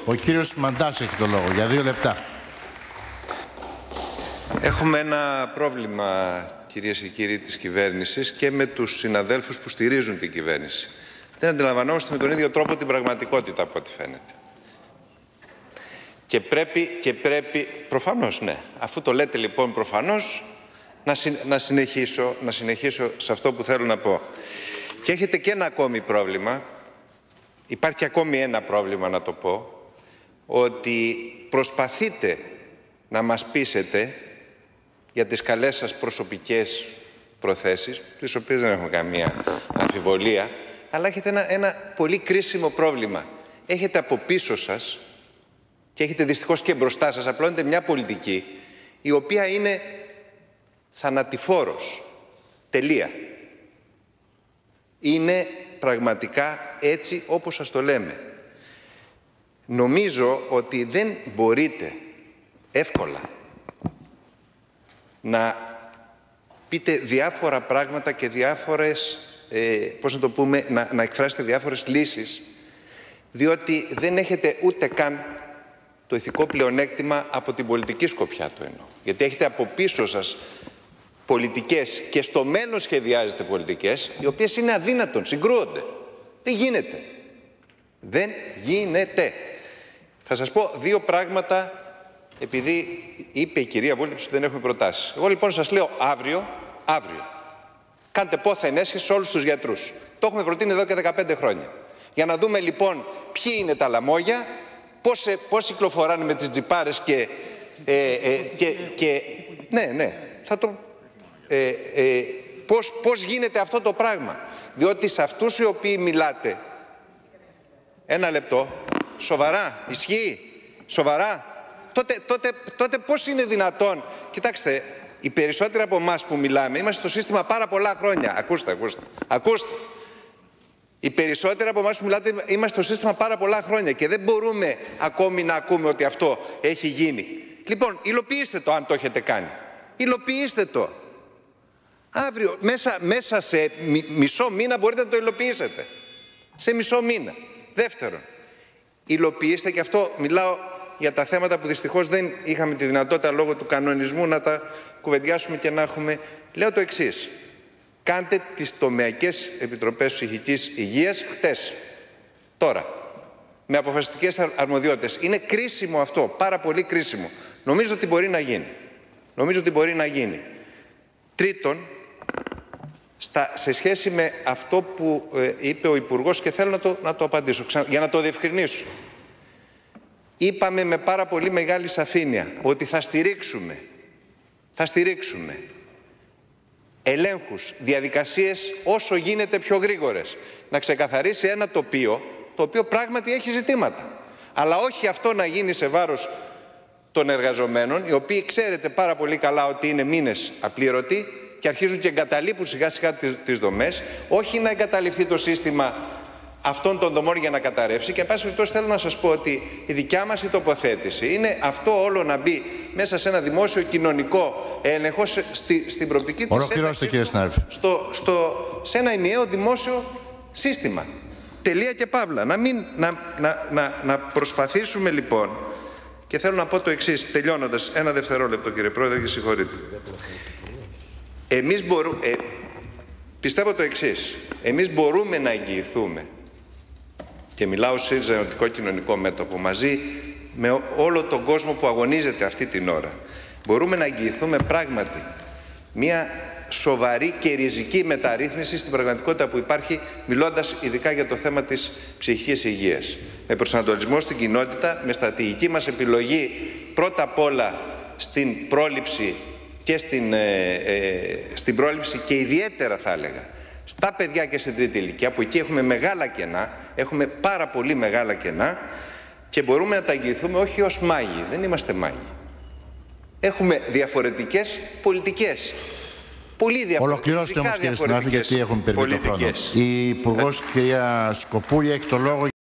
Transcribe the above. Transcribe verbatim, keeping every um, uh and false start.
Ο κύριος Μαντάς έχει το λόγο για δύο λεπτά. Έχουμε ένα πρόβλημα, κυρίες και κύριοι, της κυβέρνησης και με τους συναδέλφους που στηρίζουν την κυβέρνηση. Δεν αντιλαμβανόμαστε με τον ίδιο τρόπο την πραγματικότητα, από ό,τι φαίνεται. Και πρέπει, και πρέπει, προφανώς ναι, αφού το λέτε λοιπόν προφανώς, να, συ, να, συνεχίσω, να συνεχίσω σε αυτό που θέλω να πω. Και έχετε και ένα ακόμη πρόβλημα, υπάρχει ακόμη ένα πρόβλημα να το πω, ότι προσπαθείτε να μας πείσετε για τις καλές σας προσωπικές προθέσεις, τις οποίες δεν έχουμε καμία αμφιβολία, αλλά έχετε ένα, ένα πολύ κρίσιμο πρόβλημα. Έχετε από πίσω σας και έχετε δυστυχώς και μπροστά σας, απλώνετε μια πολιτική η οποία είναι θανατηφόρος. Τελεία. Είναι πραγματικά έτσι όπως σας το λέμε. Νομίζω ότι δεν μπορείτε εύκολα να πείτε διάφορα πράγματα και διάφορες, ε, πώς να το πούμε, να, να εκφράσετε διάφορες λύσεις, διότι δεν έχετε ούτε καν το ηθικό πλεονέκτημα από την πολιτική σκοπιά του εννοώ. Γιατί έχετε από πίσω σας πολιτικές και στο μέλλον σχεδιάζετε πολιτικές, οι οποίες είναι αδύνατον, συγκρούονται. Δεν γίνεται. Δεν γίνεται. Θα σας πω δύο πράγματα, επειδή είπε η κυρία Βούλτεψη ότι δεν έχουμε προτάσεις. Εγώ λοιπόν σας λέω αύριο, αύριο, κάντε πόθεν έσχεση σε όλους τους γιατρούς. Το έχουμε προτείνει εδώ και δεκαπέντε χρόνια. Για να δούμε λοιπόν ποιοι είναι τα λαμόγια, πώς, πώς κυκλοφοράνε με τις τζιπάρες και, ε, ε, και, και... Ναι, ναι, θα το... Ε, ε, πώς, πώς γίνεται αυτό το πράγμα. Διότι σε αυτούς οι οποίοι μιλάτε, ένα λεπτό, σοβαρά, ισχύει, σοβαρά, τότε, τότε, τότε πώς είναι δυνατόν. Κοιτάξτε, οι περισσότεροι από εμάς που μιλάμε είμαστε στο σύστημα πάρα πολλά χρόνια. Ακούστε, ακούστε, ακούστε. Οι περισσότεροι από εμάς που μιλάτε είμαστε στο σύστημα πάρα πολλά χρόνια και δεν μπορούμε ακόμη να ακούμε ότι αυτό έχει γίνει. Λοιπόν, υλοποιήστε το αν το έχετε κάνει. Υλοποιήστε το. Αύριο, μέσα, μέσα σε μι, μισό μήνα μπορείτε να το υλοποιήσετε. Σε μισό μήνα. Δεύτερον, υλοποιήστε, και αυτό μιλάω για τα θέματα που δυστυχώς δεν είχαμε τη δυνατότητα λόγω του κανονισμού να τα κουβεντιάσουμε και να έχουμε. Λέω το εξής. Κάντε τις τομεακές επιτροπές ψυχικής υγείας χτες. Τώρα. Με αποφασιστικές αρμοδιότητες. Είναι κρίσιμο αυτό. Πάρα πολύ κρίσιμο. Νομίζω ότι μπορεί να γίνει. Νομίζω ότι μπορεί να γίνει. Τρίτον, στα, σε σχέση με αυτό που ε, είπε ο Υπουργός, και θέλω να το, να το απαντήσω, ξα, για να το διευκρινίσω. Είπαμε με πάρα πολύ μεγάλη σαφήνεια ότι θα στηρίξουμε, θα στηρίξουμε ελέγχους, διαδικασίες όσο γίνεται πιο γρήγορες. Να ξεκαθαρίσει ένα τοπίο, το οποίο πράγματι έχει ζητήματα. Αλλά όχι αυτό να γίνει σε βάρος των εργαζομένων, οι οποίοι ξέρετε πάρα πολύ καλά ότι είναι μήνες απλήρωτοι και αρχίζουν και εγκαταλείπουν σιγά σιγά τις δομές, όχι να εγκαταλειφθεί το σύστημα αυτών των δομών για να καταρρεύσει. Και εν πάση περιπτώσει θέλω να σας πω ότι η δικιά μας η τοποθέτηση είναι αυτό όλο να μπει μέσα σε ένα δημόσιο κοινωνικό έλεγχο στη, στην προοπτική της ένταξης στο, στο, σε ένα ενιαίο δημόσιο σύστημα. Τελεία και παύλα. Να, μην, να, να, να, να προσπαθήσουμε λοιπόν. Και θέλω να πω το εξής, τελειώνοντας, ένα δευτερόλεπτο κύριε Πρόεδρε, και συγχωρείτε. Εμείς μπορούμε, ε, πιστεύω το εξής, εμείς μπορούμε να εγγυηθούμε, και μιλάω ως ΣΥΡΙΖΑ Ενωτικό Κοινωνικό Μέτωπο, μαζί με όλο τον κόσμο που αγωνίζεται αυτή την ώρα, μπορούμε να εγγυηθούμε πράγματι μια σοβαρή και ριζική μεταρρύθμιση στην πραγματικότητα που υπάρχει, μιλώντας ειδικά για το θέμα της ψυχικής υγείας. Με προσανατολισμό στην κοινότητα, με στρατηγική μας επιλογή πρώτα απ' όλα στην πρόληψη και στην, ε, ε, στην πρόληψη και ιδιαίτερα θα έλεγα στα παιδιά και στην τρίτη ηλικία, που εκεί έχουμε μεγάλα κενά, έχουμε πάρα πολύ μεγάλα κενά και μπορούμε να τα εγγυηθούμε όχι ως μάγοι, δεν είμαστε μάγοι. Έχουμε διαφορετικές πολιτικές. Πολύ διαφορετικές. Ολοκληρώστε όμως κύριε συνάδελφε, γιατί έχουμε περβεί το χρόνο. Η Υπουργός κυρία Σκοπούλη έχει το λόγο.